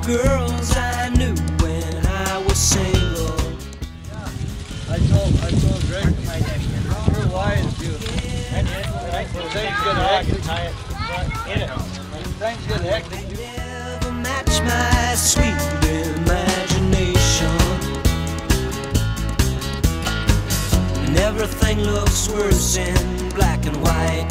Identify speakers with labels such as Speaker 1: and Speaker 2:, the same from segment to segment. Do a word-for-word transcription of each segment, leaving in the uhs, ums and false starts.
Speaker 1: girls I knew when I was single.
Speaker 2: I told, I told Greg, your wife, you, and when things get hectic, tie it in it. When things get hectic, you
Speaker 1: Never match my sweet imagination, and everything looks worse in black and white.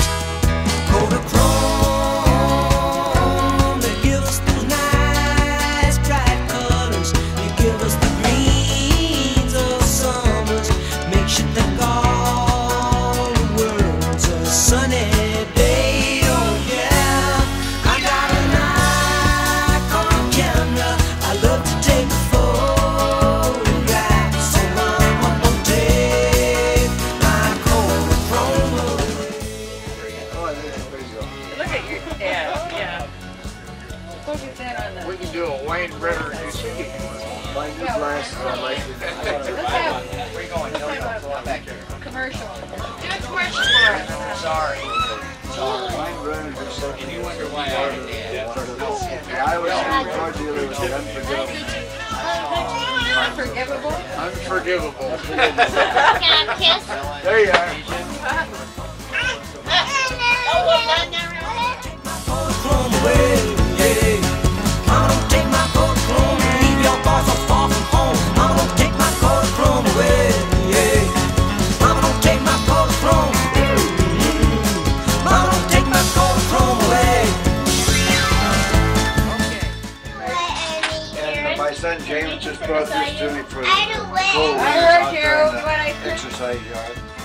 Speaker 1: Kodachrome, they give us those nice bright colors. They give us the greens of summers. Makes you think all the world's a sunny day. Oh yeah, I got an Nikon camera. I love to take photographs, so I'm gonna take my Kodachrome away.
Speaker 3: Look at your dad, yeah. Focus in on the...
Speaker 4: We can do a Wayne Ritter new ski.
Speaker 2: my new glasses on my
Speaker 3: Let's have
Speaker 4: Where you going? No, no, go back there.
Speaker 3: a commercial. Do a commercial for us.
Speaker 4: Sorry. Sorry.
Speaker 2: Mine runs or something.
Speaker 4: And you wonder why I did that.
Speaker 2: I was a car dealer with unforgivable.
Speaker 3: Unforgivable?
Speaker 4: Unforgivable.
Speaker 5: Can I kiss?
Speaker 4: There you are.
Speaker 1: Kodachrome away, yeah. Mama, don't take my Kodachrome. Leave your boys so far from home. Mama, don't take my Kodachrome away, yeah. Mama, don't take my Kodachrome. Mm-hmm. Mama, don't take my Kodachrome away.
Speaker 2: And my son James just brought this to me for the
Speaker 5: I don't win.
Speaker 2: full
Speaker 3: I heard you. What I said.
Speaker 2: exercise yard.